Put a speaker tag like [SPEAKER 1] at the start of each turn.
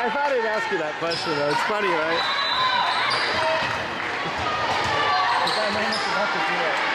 [SPEAKER 1] I thought I'd ask you that question though. It's funny, right?
[SPEAKER 2] Because I managed enough to do it.